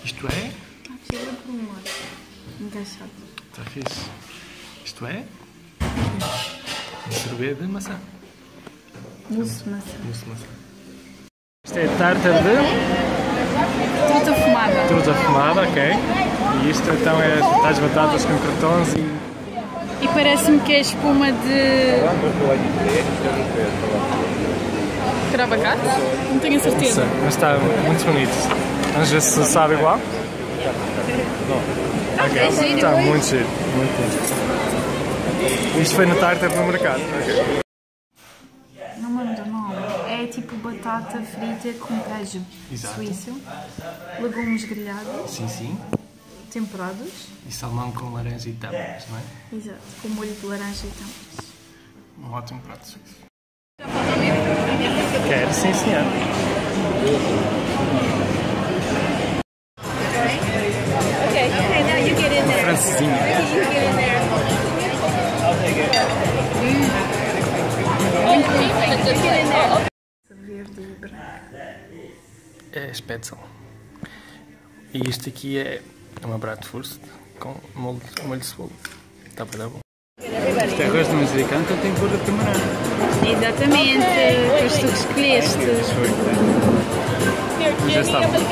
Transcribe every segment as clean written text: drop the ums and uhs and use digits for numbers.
Isto é? Chega por um lado. Encaixado. Está fixe. Isto é? Sorvete de maçã. Mousse de maçã. Mousse de maçã. Isto é tártaro de Truta fumada. truta fumada, ok. E isto então é as batatas com crotons E parece-me que é espuma de... Para abacate? Não tenho a certeza. Mas está muito bonito. Vamos ver se sabe igual. Ok, está muito giro. Muito giro. Isto foi no tártaro do mercado. Okay. Não me lembro do nome. É tipo batata frita com queijo suíço, legumes grelhados, Sim. temperados. E salmão com laranja e tâmaras, não é? Exato, com molho de laranja e tâmaras. Um ótimo prato suíço. Quero, sim senhor. Okay, now you get in there. Francesinha. You get in there. I'll take it. Just get in there. Verde e branco. É Spätzle. E isto aqui é uma bratwurst com molho de cebola. Está para dar bom. Isto é arroz de manjericão, tem que pôr de camarão. Exatamente, depois tu que escolheste. Já está bom.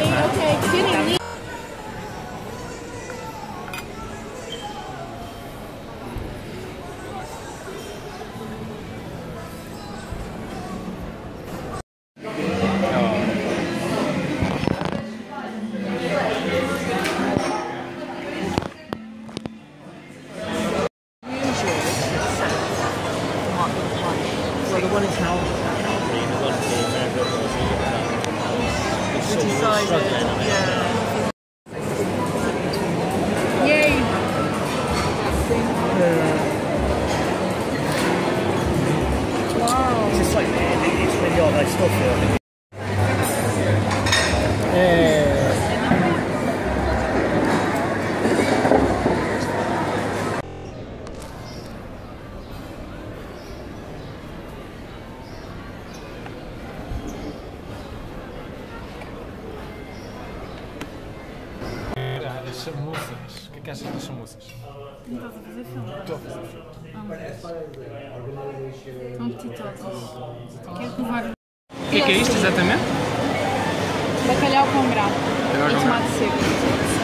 Yay! It's just like, it's really odd, I still feel it. As chamuças. O que achas das chamuças? Não estás a fazer filme? Estou a fazer filme. São apetitosas. Quero provar. O que é isto exatamente? Bacalhau com grão Bacalhau e com tomate seco.